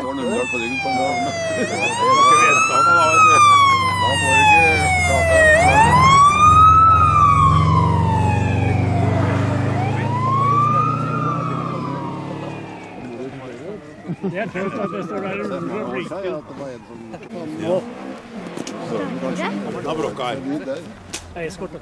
får Numedal på ryggen på en dag. Ikke vente han da, vet du. Da må du ikke prate. Det er tøft at det står der og blinker. Da brokka her. Eierskortet.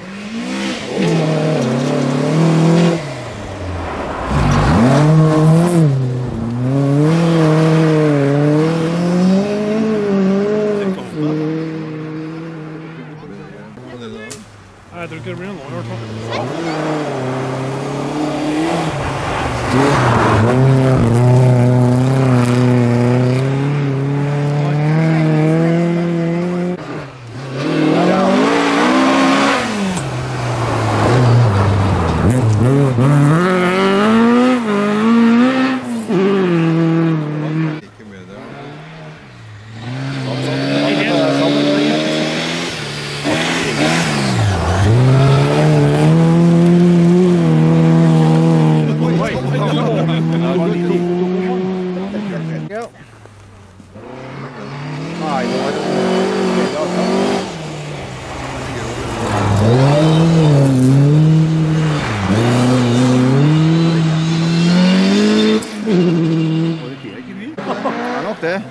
Jeg tror ikke det blir noe i hvert fall. Det.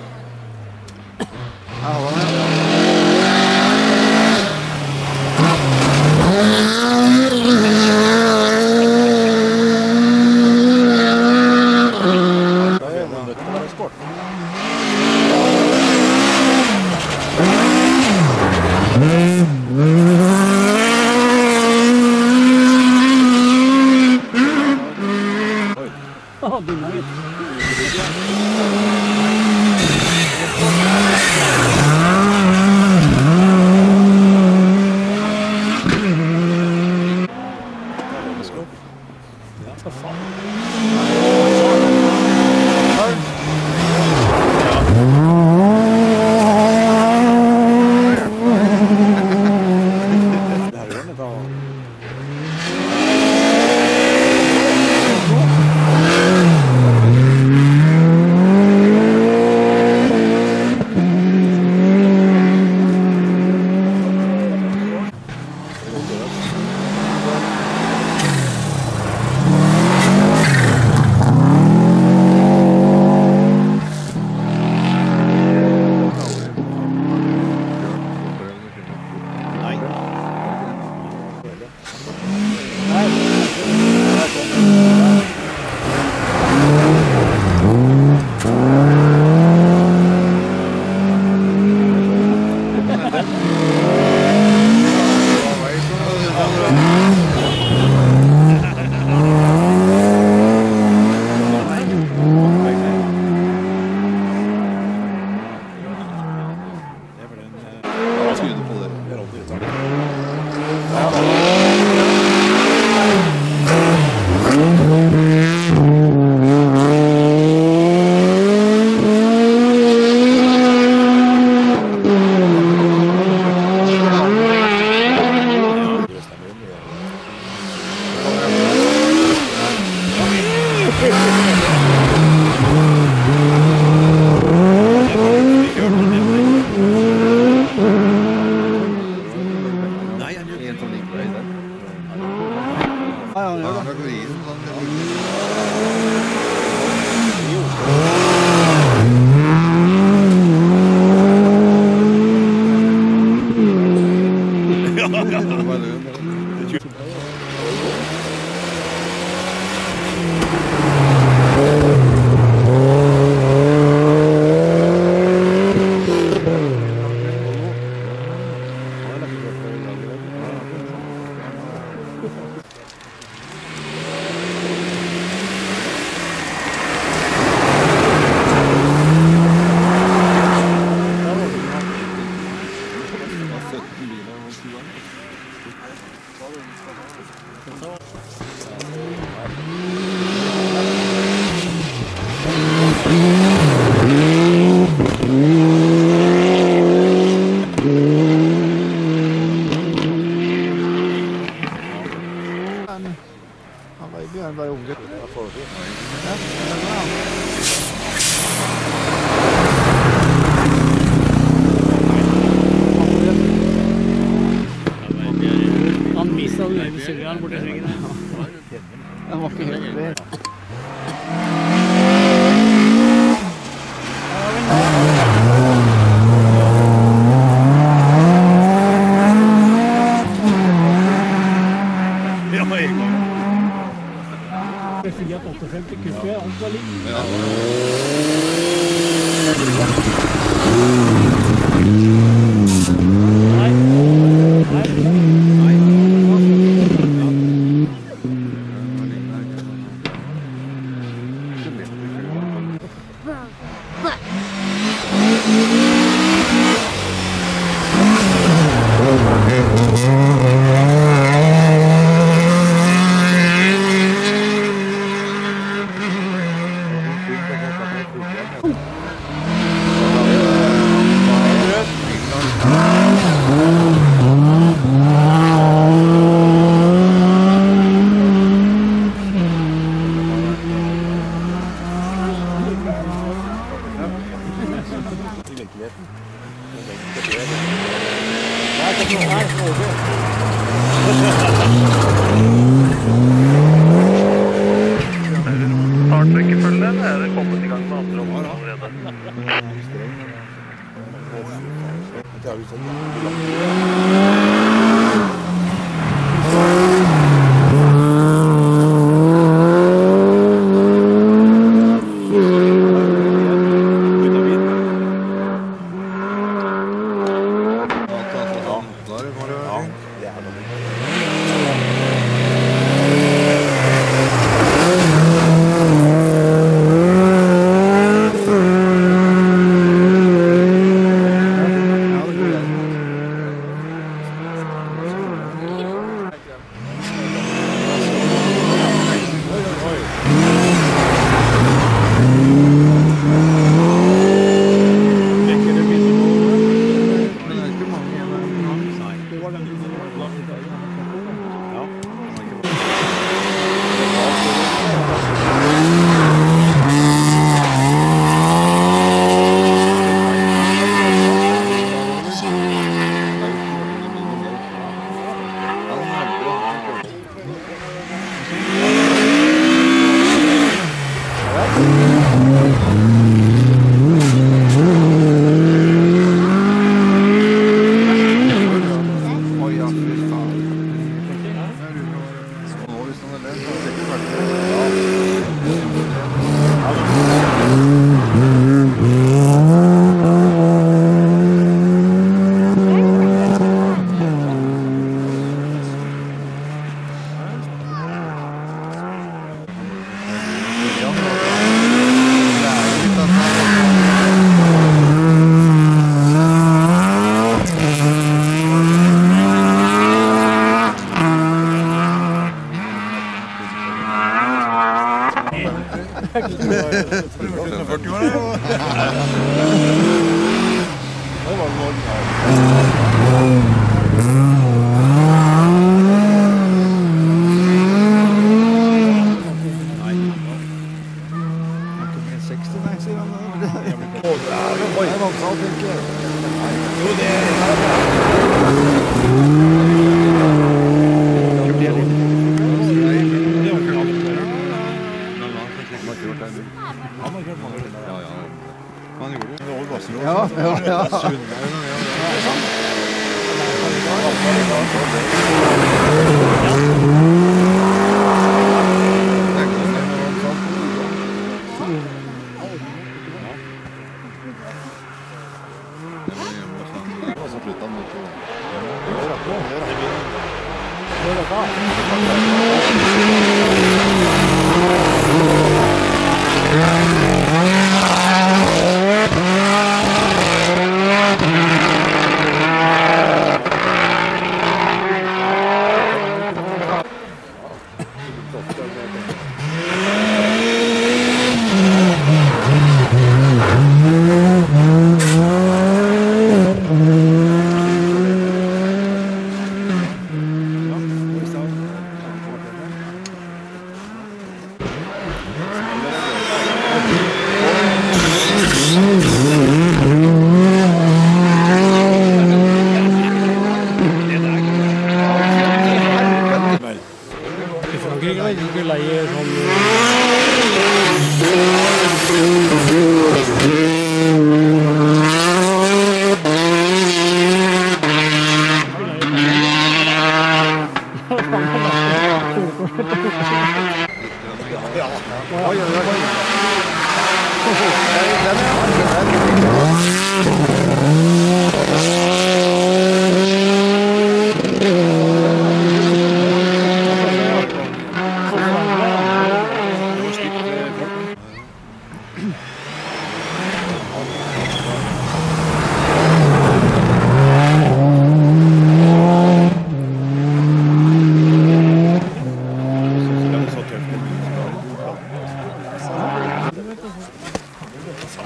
Startrekkefølge, eller er det kommet i gang med andre områder allerede?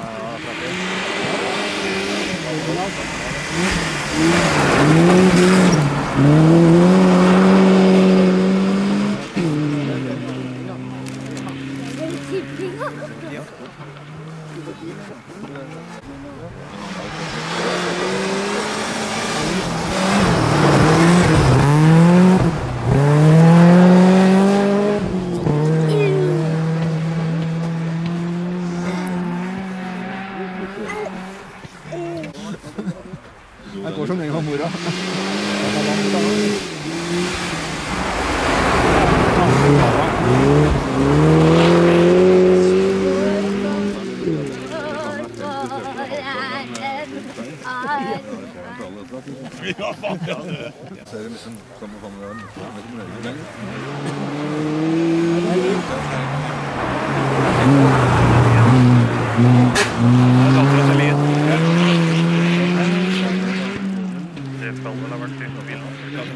Jeg går som den av mora. Ja, faen, ja, det. Ser det liksom samme familien. Det skal vel ha vært inn på bilen.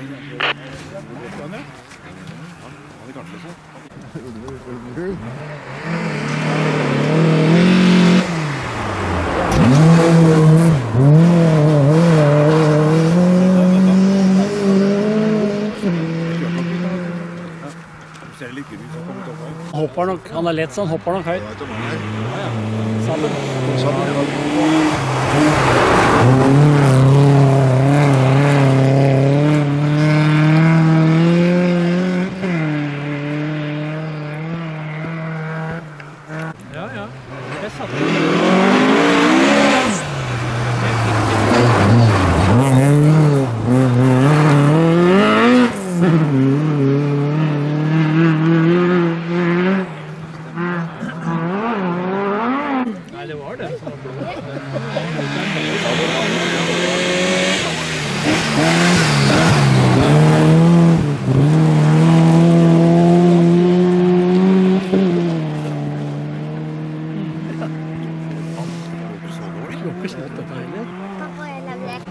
Hopper nok, han er lett så han hopper nok høyt. Sammen. Ja, ja. Jeg satt Nei, det var det. Pappa, jeg lager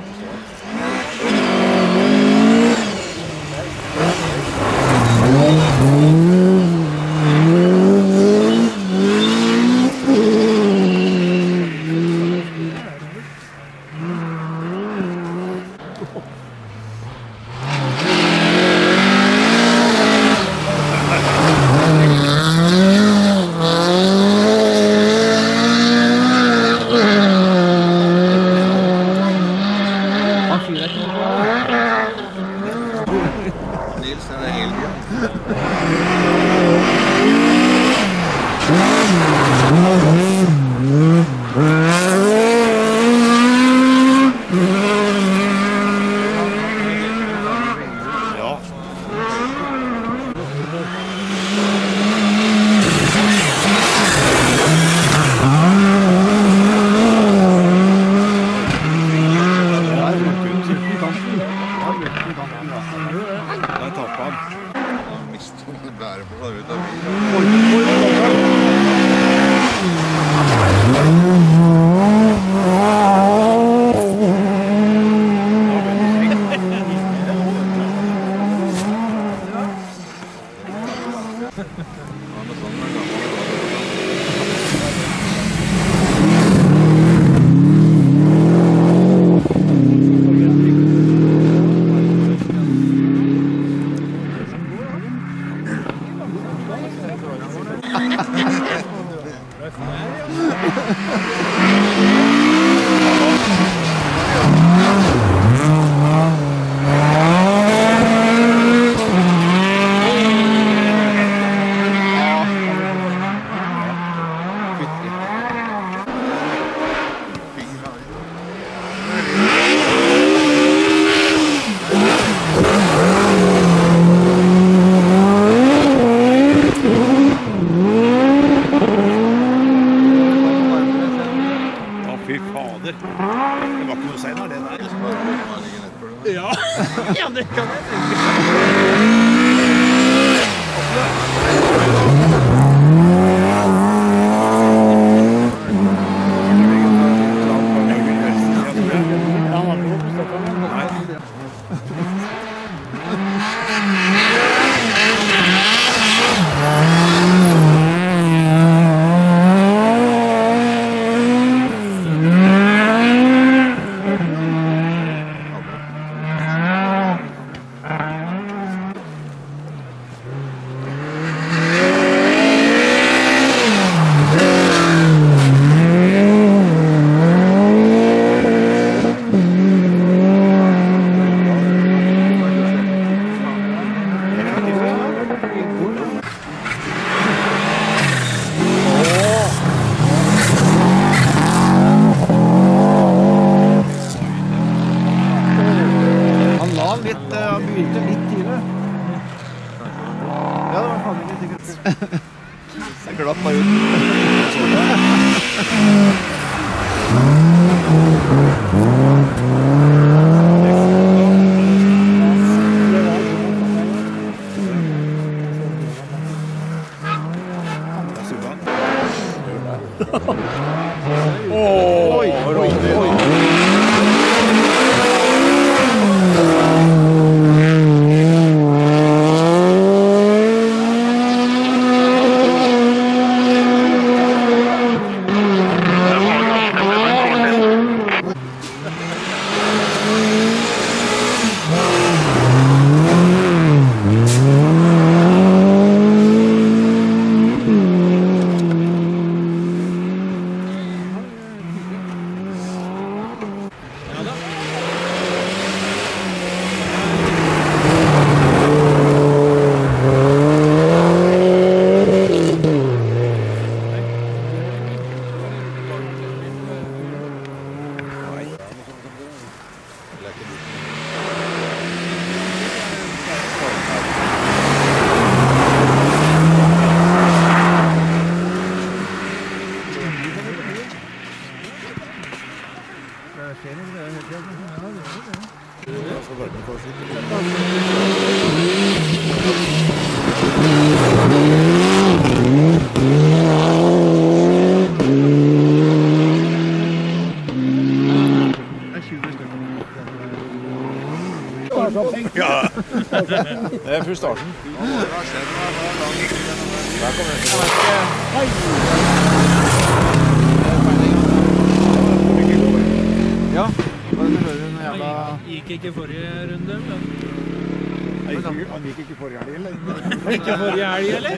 Nils, er det helgen? Ja. Der tapper han. Han mistet bæret på seg ut av bilen. Fy fader. Det var ikke noe senere, det der. Ja, ja, det kan jeg tenke. skjer noe med det hele tiden. Ja, det gjør det. Så var det kanskje ikke ja, det er full starten. Der kommer det. Ja, Gikk ikke forrige runde, men... han gikk ikke forrige helg, eller? Ikke forrige helg, eller?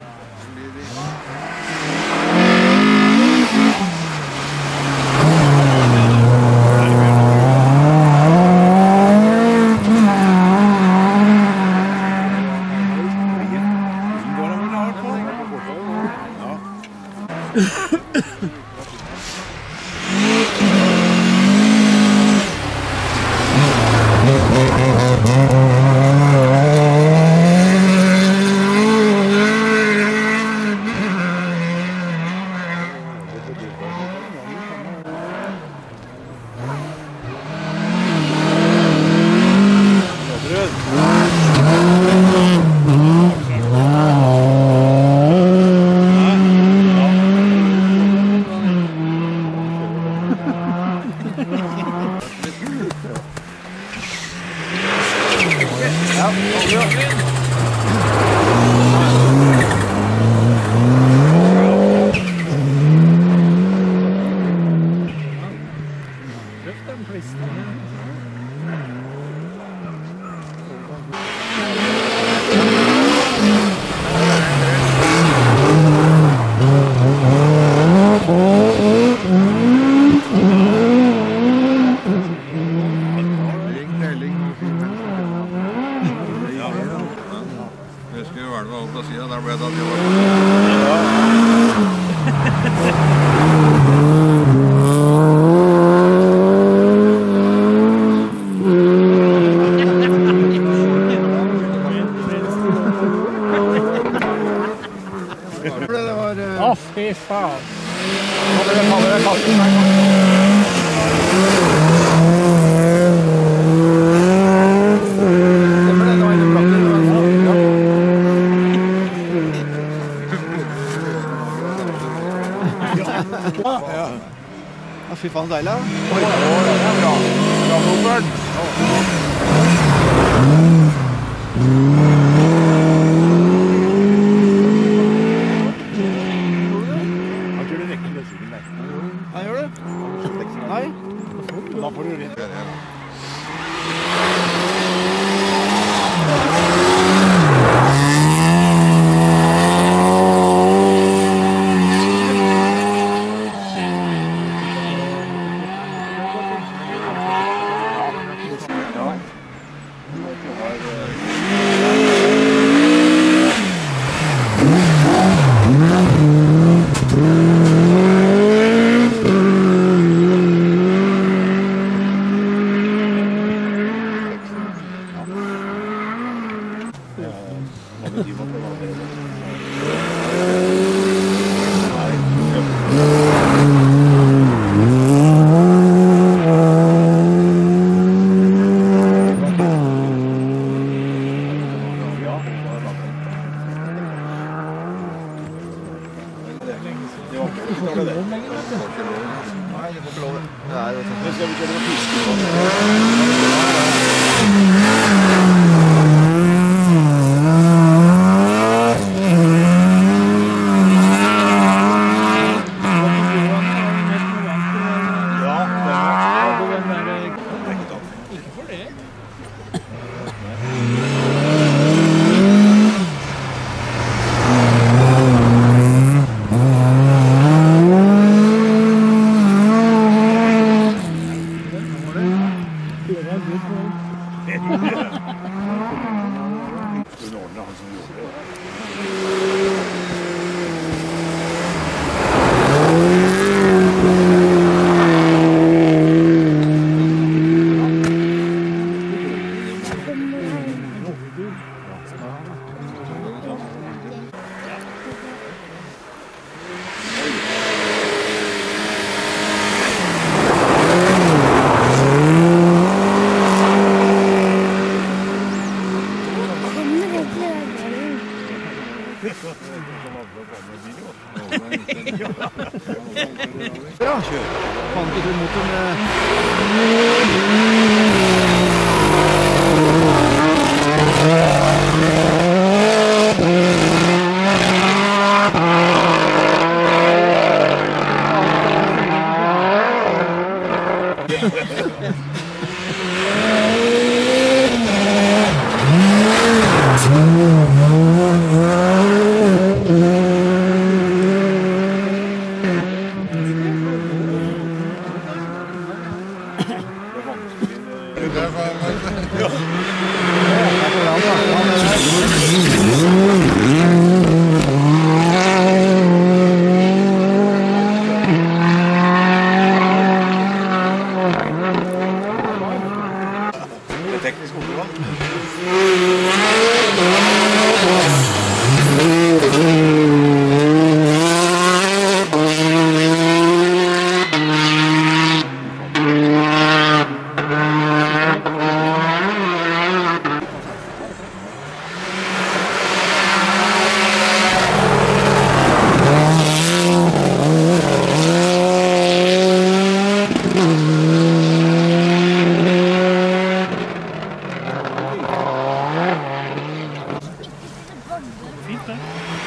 Fy faen. Ja, fy faen deilig. Oi, det er bra. Bra, Robert. Nei, gjør det? Nei? Da får du rett. Kan ikke tro motoren teknisk motor. Fint, det.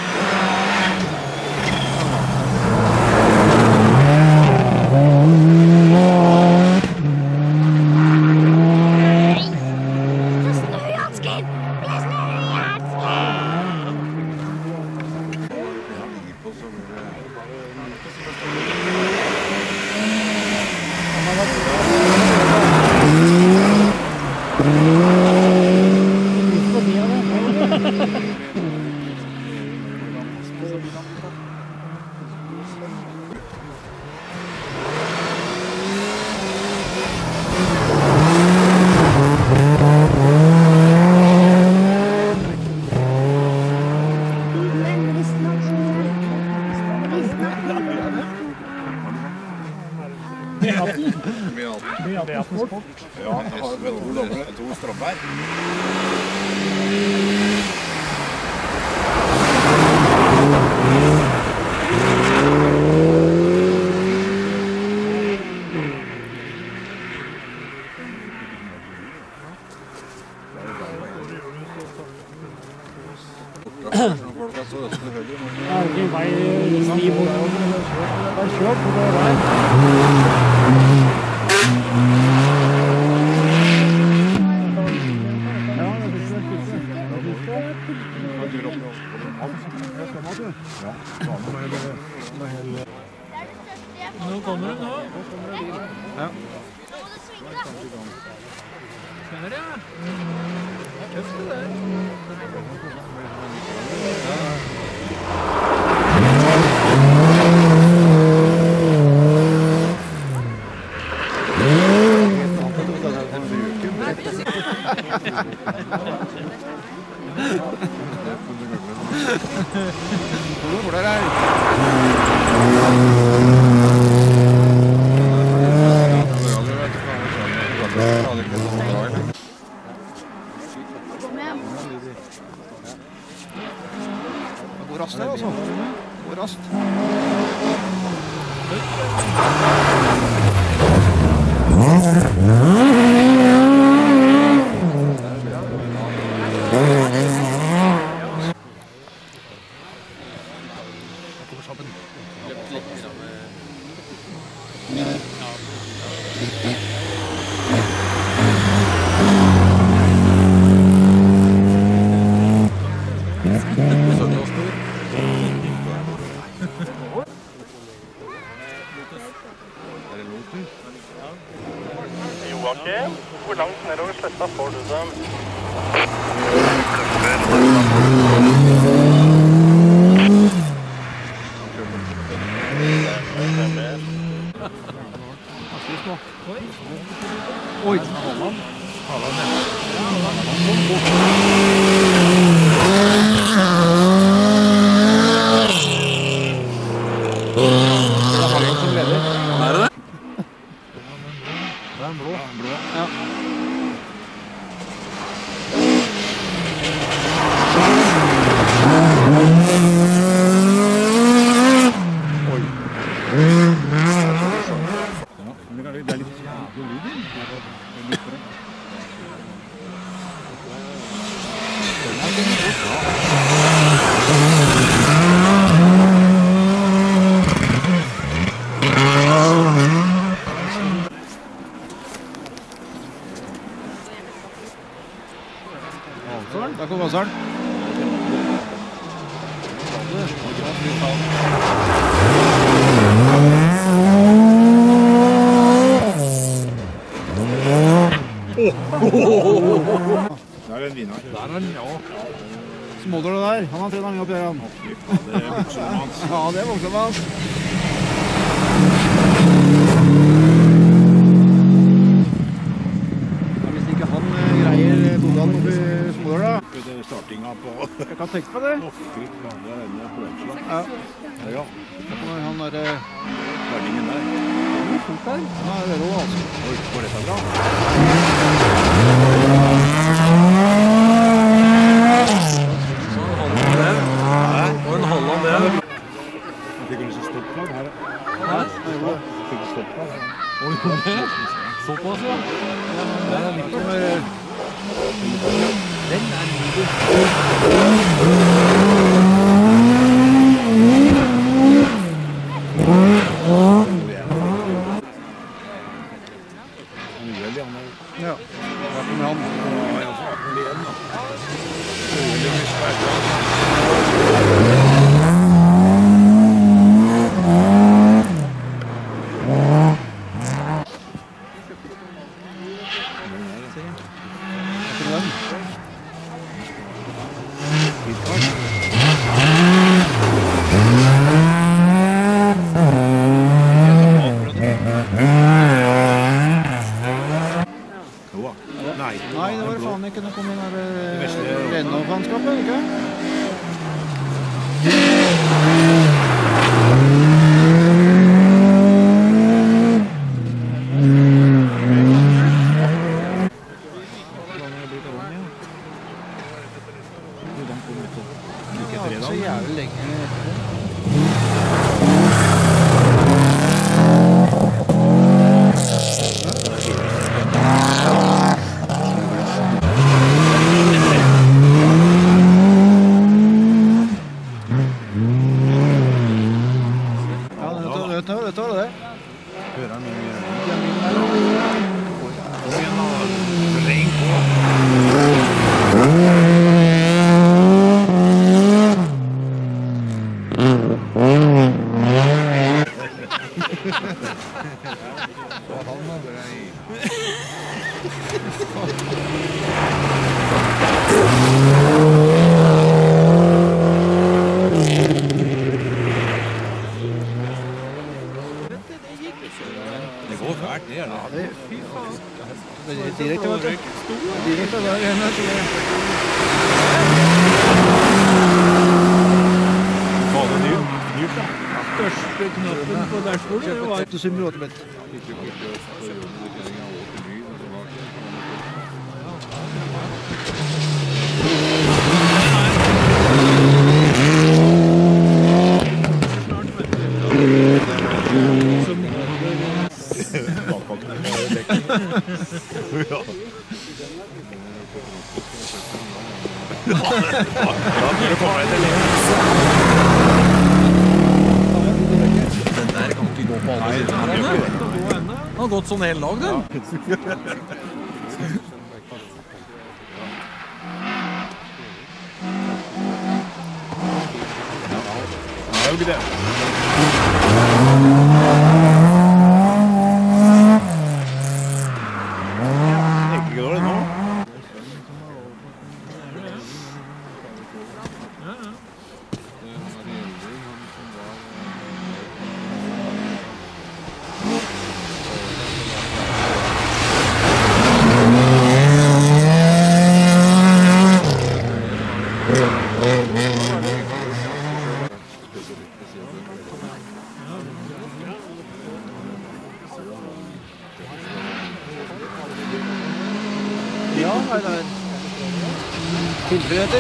Snøhansker! Det er snøhansker! Men hvis man Ja, jeg har to strømmer. Folk er så østlig høyre. Det er ikke vei sti bortover. Bare kjør på det der. Nå kommer det nå. Ja. Nå må du svinge, da. Skjønner du, ja? Tøft det der. Hvor er det? Hvor raskt er det, altså? Hvor raskt? Joakim, hvor langt nedover sletta får du dem? Oi! Oi. Der kom Vassaren. Der er en vinner. Der er den, ja. Smådår det der. Han har trenet mye opp her, han. Det er voksen hans. Ja, det er voksen hans. Hvis ikke han greier Donald oppi Smådår da. Det er startinga på... Jeg kan tenke på det. Ja. Ja. Så kommer han der... Startingen der. Det er fort der. Ja, det er rå, altså. Oi, går dette bra? Og en halv av det. Jeg fikk lyst til stopplag her. Jeg fikk stopplag her. Oi, kom det? Såpass, ja. Det er litt mer... Den er Ja, da kommer han. Ja, så er det igjen da. Nei, det var faen ikke noe med det der Renault-fanskapet, ikke? Så jævlig lenge det tar det. Hører han det går fælt, det er det. Ja, det fy faen. Det er direkte, vet du. Direkte der igjen, Faen, det er dyrt, da. største knappen på dashbordet. Det var Du symmer åter litt. Den der kan ikke gå på alle sider. Den har gått sånn hele lag, den. Det er jo ikke det. Ikke dårlig nå. Ja, nei, nei. Tilfeldigheter.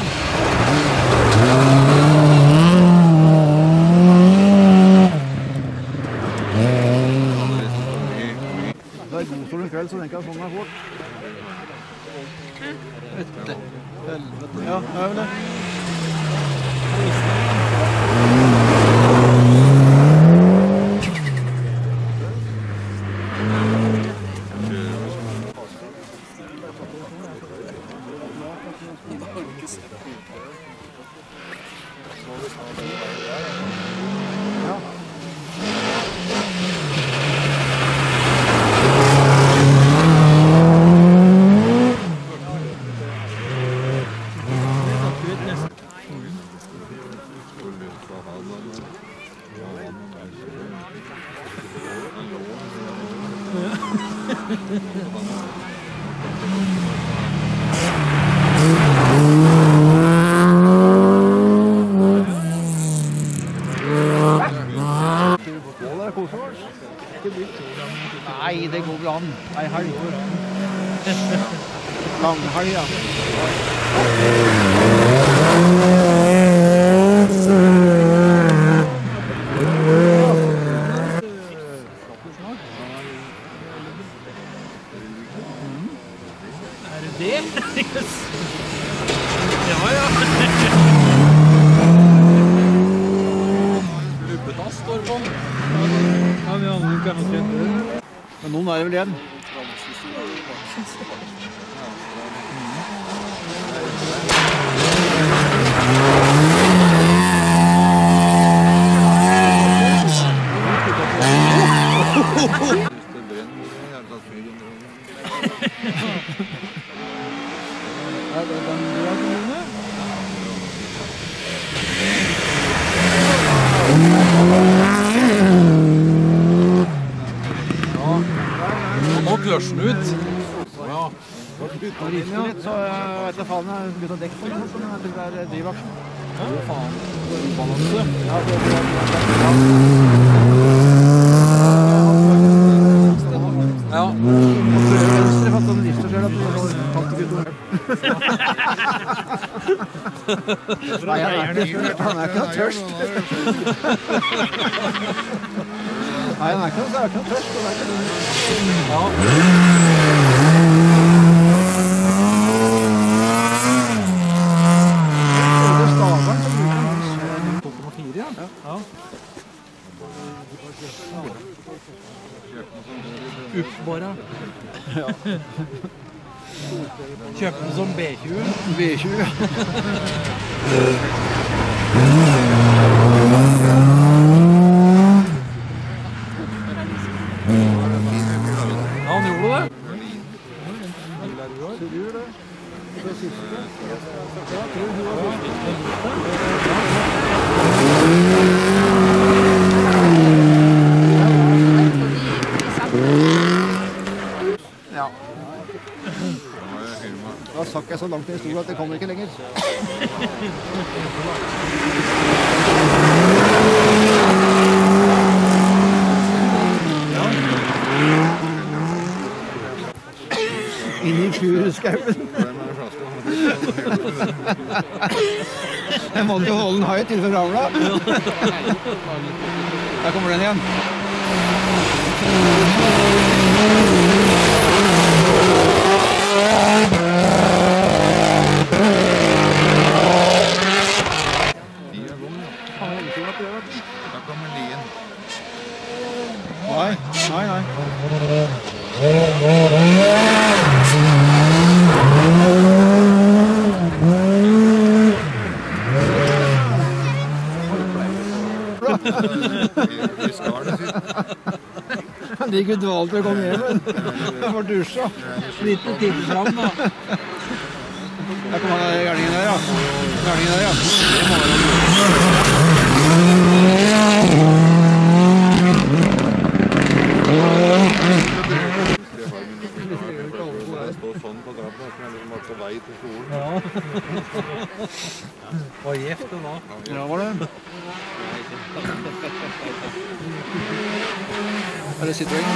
er god sol en kveld, så tenker jeg sånn er fort. Helvete. Ja, det er vel det. Nei, det går vel an. Ei helg. Langhelg, ja. Er det det? Ja, ja. Lubbetass står på. Ja, vi har ikke hatt det. Men noen er det vel igjen. Nå kløsjen ut. Ja. Når det rister litt, så vet jeg faen, jeg har begynt å dekke på det, men jeg tror det er drivaksjen. Å, faen. Ubalanse. Ja, det er Ja. venstre, for at den rister selv, at det kan ikke ut. Nei, han er ikke noe tørst. Nei, han er ikke noe tørst. Ja. Det er staveren som bruker hans. 2,4, ja. Ja. Oppbara. Ja. Kjøp den som B20. B20, ja. Ja, han gjorde det. Ja. Da sakk jeg så langt i historien at det kommer ikke lenger. Inn i furuskauen. Jeg måtte jo holde den høyt innenfor ramla. Der kommer den igjen. Da kommer lien. Nei, nei, nei. Vi skal det sitt. Han ligger dvalt til å komme hjem. Han får dusja. Litt tid fram, da. Der kommer han gærningen der, ja. Gærningen der, ja. Det står sånn på trappa, som er liksom bare på vei til skolen. Ja. Var gjeft det da. Ja, var det. Er det Citroën?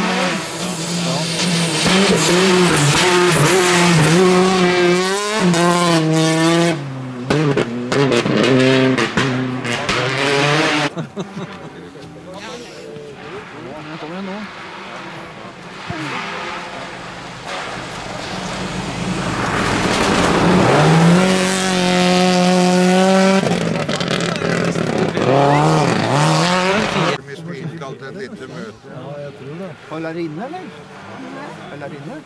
Ja. Kommer den nå? Eller er det inne?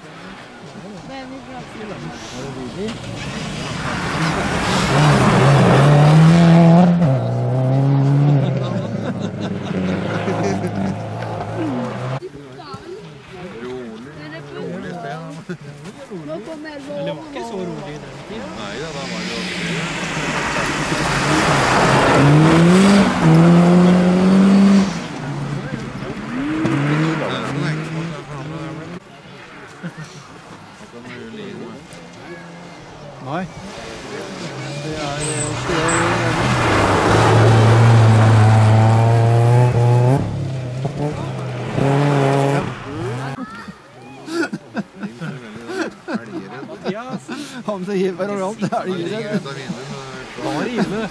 Det var ikke så rolig i den tiden. Nei, da var det jo... Nei. Det er han som gir overalt, det er det gir det. Bare inne.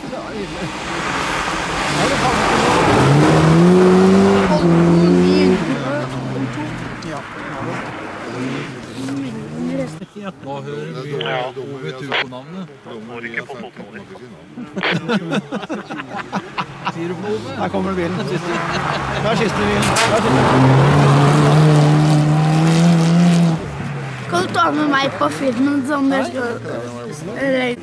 Hva hører vi OV2-navnet? Må ikke på motoren. Sier du på OV? Her kommer bilen. Der siste bilen. Kan du ta med meg på filmen som jeg skal... Eller...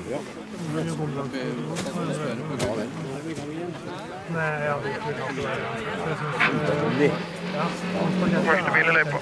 Første bil i løypa.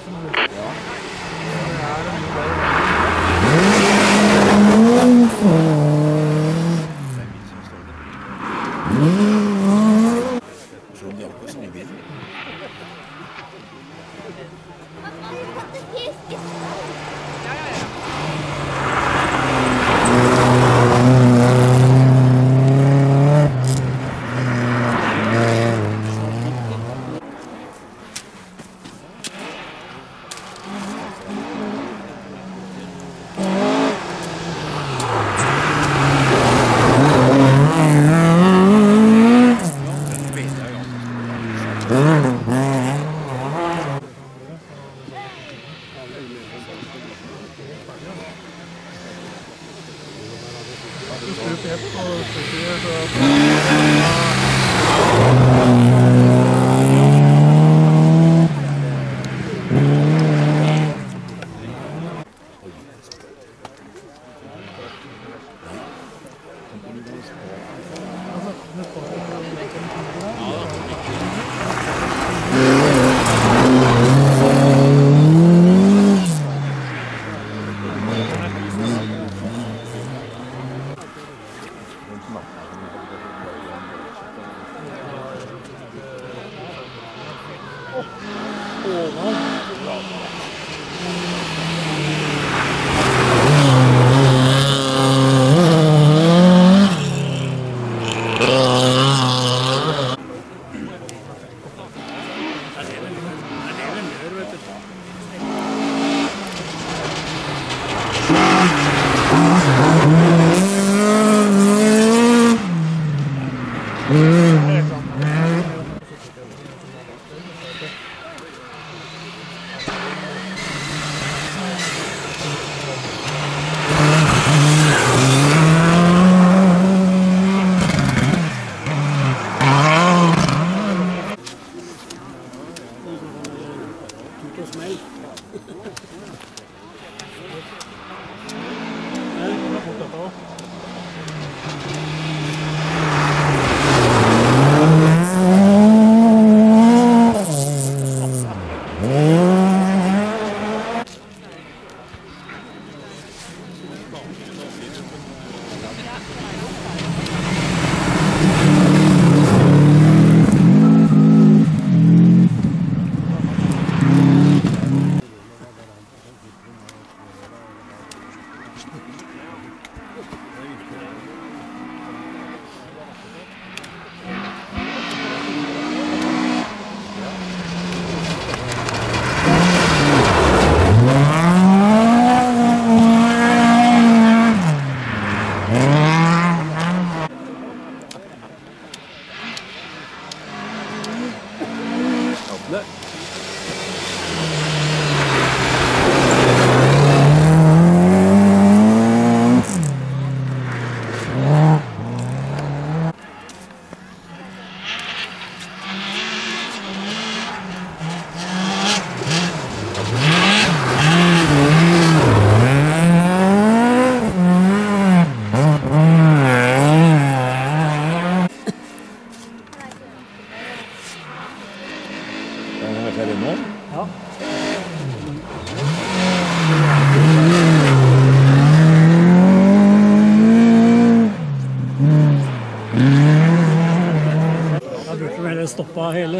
Ja, hele.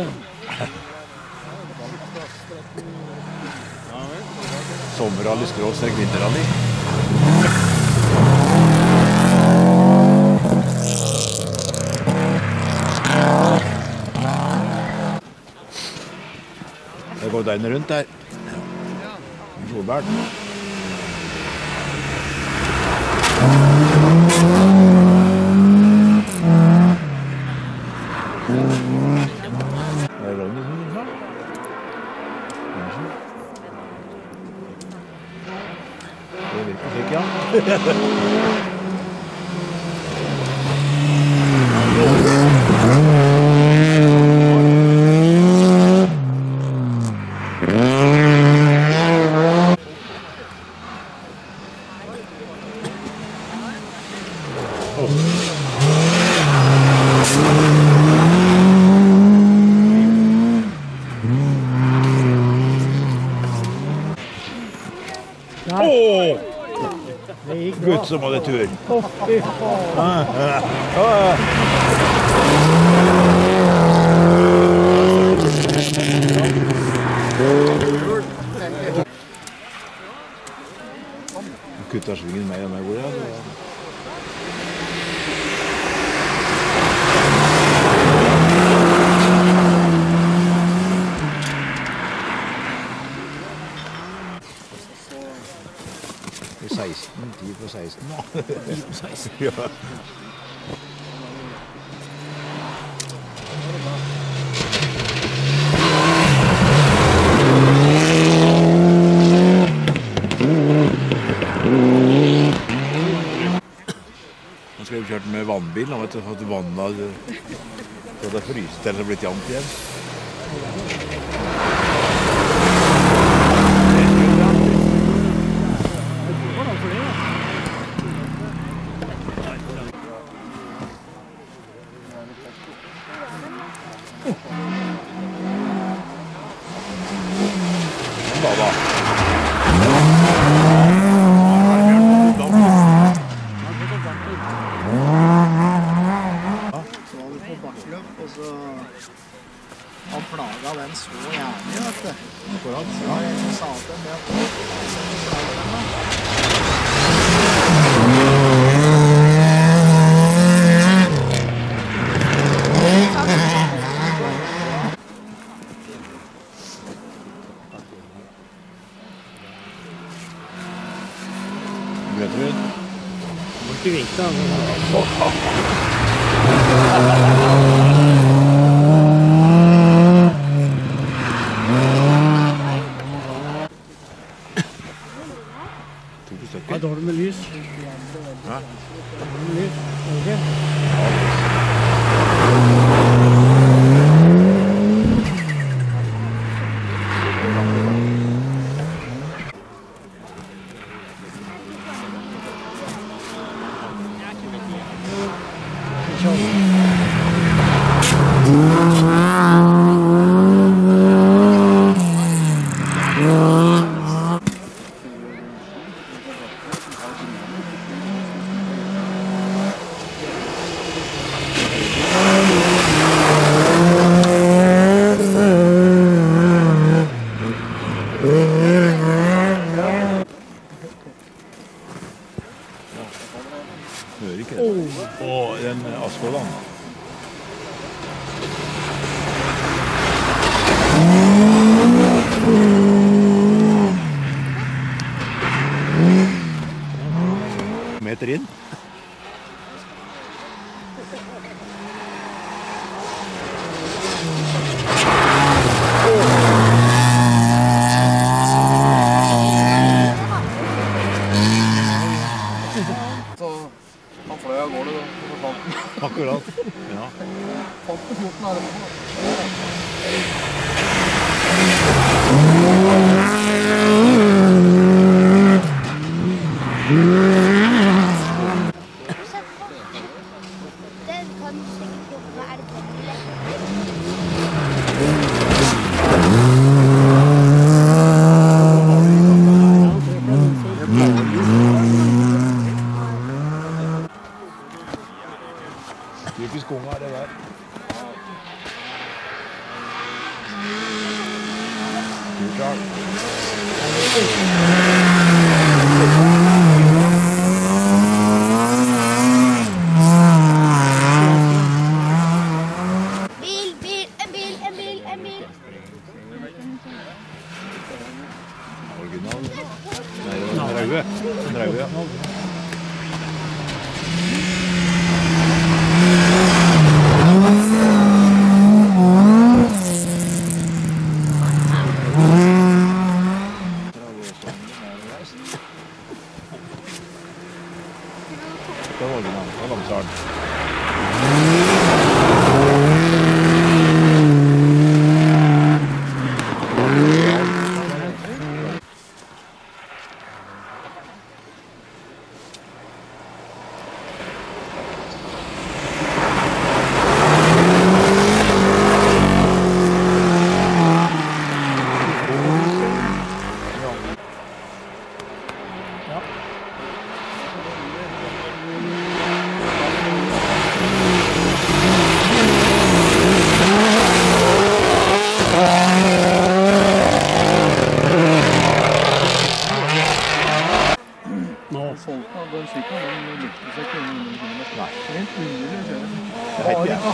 Sommerrally, skråstrek, vinterrally. Det går døgnet rundt der. Solbært. Det er Ronny som sa. Kanskje. Det virker slik, ja. Det gikk bra. Gutt som hadde tur. Fy faen. Kutta svingen mer enn jeg gjorde. Det er 16, 10 på 16 nå. 10 på 16? Ja. Nå skal vi kjørt med vannbil, nå vet du, at vannet hadde fryst eller blitt jevnt igjen. Baba. Så var vi på bakkeløp, og så han plaga den så jævlig, vet du. Så jeg sa til dem Grøtrud. Må ikke vite. Ja, da har du med lys. Ja. Med lys. Ok. Hører ikke det. Og den Askåland. Meter inn. Han fløy av gårde, og forsvant den. Akkurat. Ja. Fant den fort nærmere på. Den kan du sikkert jobbe med elgbiler. Typisk unger, det der. Original. Nei, det var en draue, ja. Det var original, det var Lamsdalen. Den sykkelen, den lukter seg ikke under 100 km. Nei. Det er helt umulig å kjøre. Det er ikke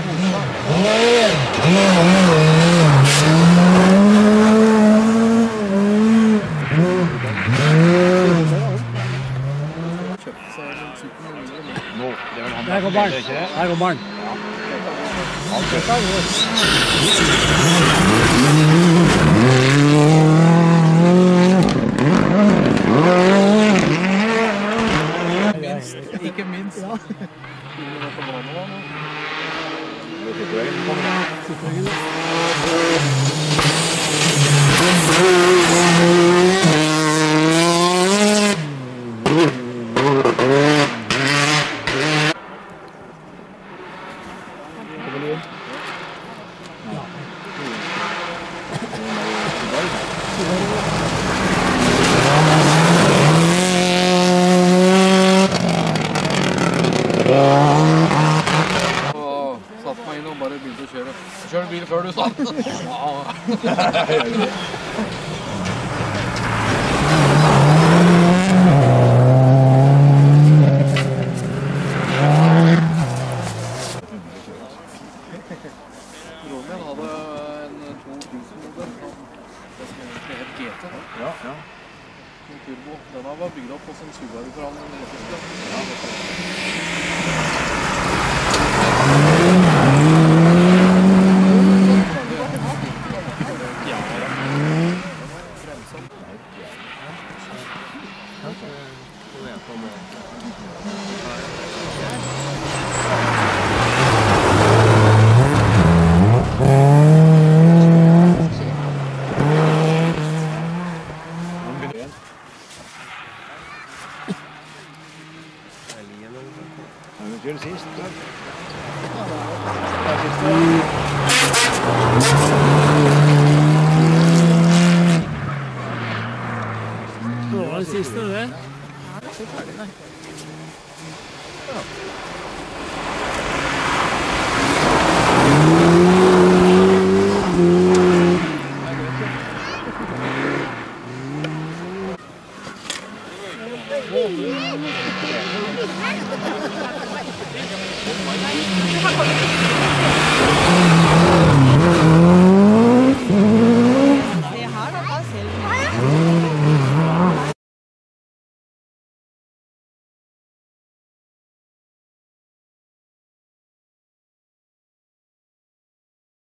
Kjøpte seg en sykkel. Nå, det er vel han. Der går barn. Der går barn. Ikke minst. Ja. Satt meg inn og bare begynte å kjøre. Kjør bil før du sa. Roman hadde en 2000-modell. Det som egentlig het GT. Ja, ja. Turbo. Denne var bygd opp hos en Subaru for han i Tyskland. Vi kjører sist. Det var det siste, det. Ja.